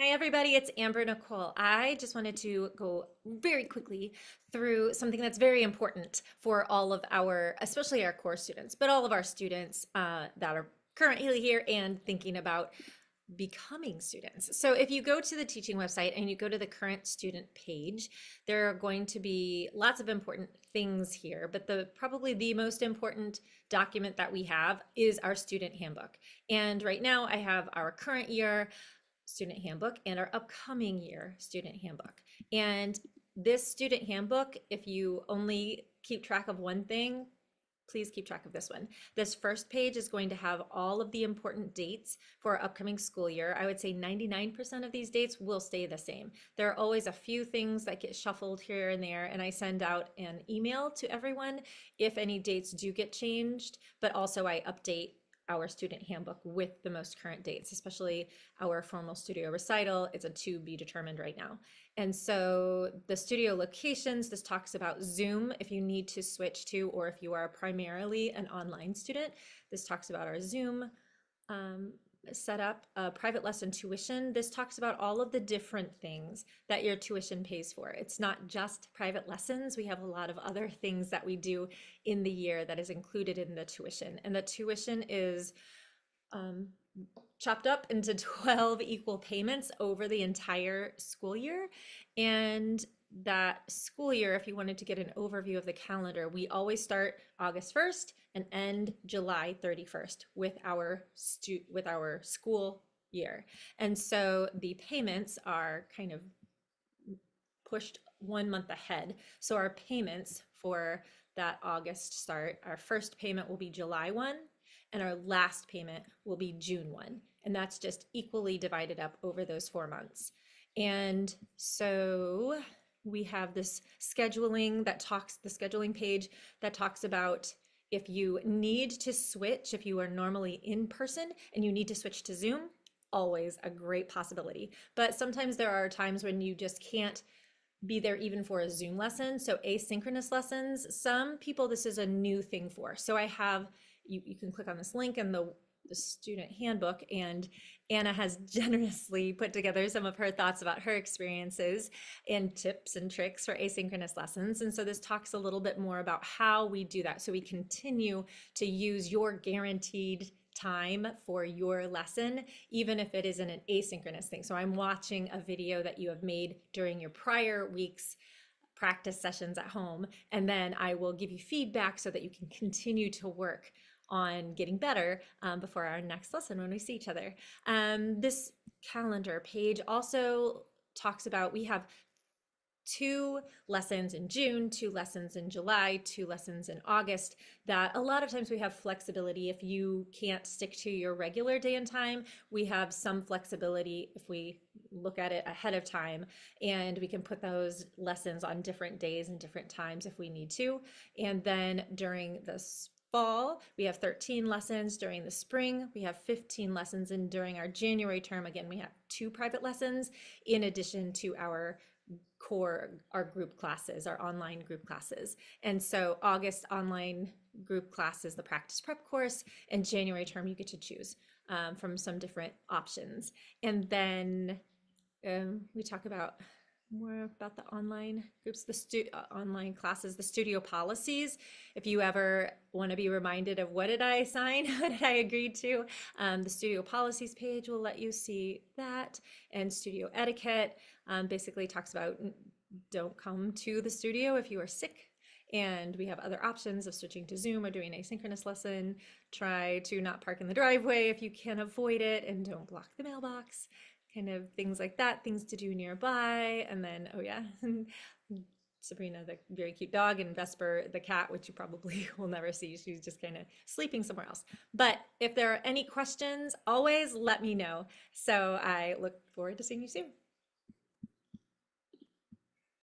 Hi, everybody. It's Amber Nicole. I just wanted to go very quickly through something that's very important for all of our, especially our core students, but all of our students that are currently here and thinking about becoming students. So if you go to the teaching website and you go to the current student page, there are going to be lots of important things here, but probably the most important document that we have is our student handbook. And right now I have our current year student handbook and our upcoming year student handbook. And this student handbook, if you only keep track of one thing, please keep track of this one. This first page is going to have all of the important dates for our upcoming school year. I would say 99% of these dates will stay the same. There are always a few things that get shuffled here and there, and I send out an email to everyone if any dates do get changed, but also I update our student handbook with the most current dates, especially our formal studio recital. It's a to be determined right now. And so the studio locations, this talks about Zoom if you need to switch to, or if you are primarily an online student. This talks about our Zoom set up, private lesson tuition. This talks about all of the different things that your tuition pays for. It's not just private lessons. We have a lot of other things that we do in the year that is included in the tuition. And the tuition is um, chopped up into 12 equal payments over the entire school year. And that school year, if you wanted to get an overview of the calendar, we always start August 1st and end July 31st with our school year. And so the payments are kind of pushed 1 month ahead. So our payments for that August start, our first payment will be July 1 and our last payment will be June 1. And that's just equally divided up over those 4 months. And so we have this scheduling the scheduling page that talks about if you need to switch, if you are normally in person and you need to switch to Zoom, always a great possibility. But sometimes there are times when you just can't be there even for a Zoom lesson. So asynchronous lessons, some people this is a new thing for. So I have, you can click on this link in the student handbook, and Anna has generously put together some of her thoughts about her experiences and tips and tricks for asynchronous lessons. And so this talks a little bit more about how we do that so we continue to use your guaranteed time for your lesson, even if it isn't an asynchronous thing. So I'm watching a video that you have made during your prior week's practice sessions at home, and then I will give you feedback so that you can continue to work on getting better before our next lesson when we see each other. This calendar page also talks about, we have 2 lessons in June, 2 lessons in July, 2 lessons in August, that a lot of times we have flexibility. If you can't stick to your regular day and time, we have some flexibility if we look at it ahead of time, and we can put those lessons on different days and different times if we need to. And then during the fall, we have 13 lessons. During the spring, we have 15 lessons. And during our January term, again, we have 2 private lessons in addition to our group classes, our online group classes. And so August online group class is the practice prep course, and January term you get to choose from some different options. And then we talk about more about the online groups, the online classes, the studio policies. If you ever want to be reminded of what did I sign, what did I agree to, the studio policies page will let you see that. And studio etiquette basically talks about don't come to the studio if you are sick. And we have other options of switching to Zoom or doing asynchronous lesson. Try to not park in the driveway if you can avoid it, and don't block the mailbox. Kind of things like that, things to do nearby. And then, oh yeah, Sabrina, the very cute dog, and Vesper, the cat, which you probably will never see. She's just kind of sleeping somewhere else. But if there are any questions, always let me know. So I look forward to seeing you soon.